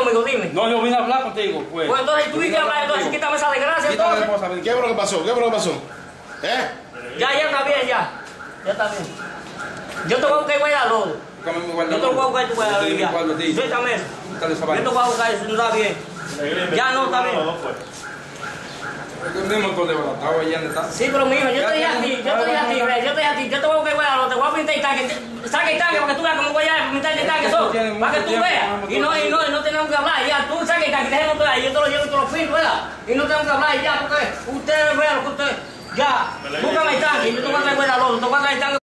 conmigo? Dime. No, yo vine a hablar contigo, pues. Pues entonces tú viniste a hablar, entonces quítame esa desgracia, entonces. ¿Qué fue lo que pasó? ¿Qué fue lo que pasó? ¿Eh? Ya está bien, ya. Ya está bien. Yo te voy a buscar guardalodo. Yo te voy a buscar tu guardalodo ya. Suéltame eso. Yo te voy a buscar eso, no está bien. Ya no está bien. Sí, pero mijo, yo te dije a ti, yo te dije a ti, yo te voy a buscar guardalodo, te voy a pintar el tanque. Saca el tanque para que tú veas cómo voy a pintar el tanque eso. Para que tú veas. Y no tenemos que hablar, ya. Tú saca el tanque, déjame ahí, yo te lo llevo y te lo pinto, ¿verdad? Y no tenemos que hablar ya, porque ustedes vean lo que ustedes. Ya, búscame el tanque, yo te voy a traer guardalodo, te voy a traer el tanque.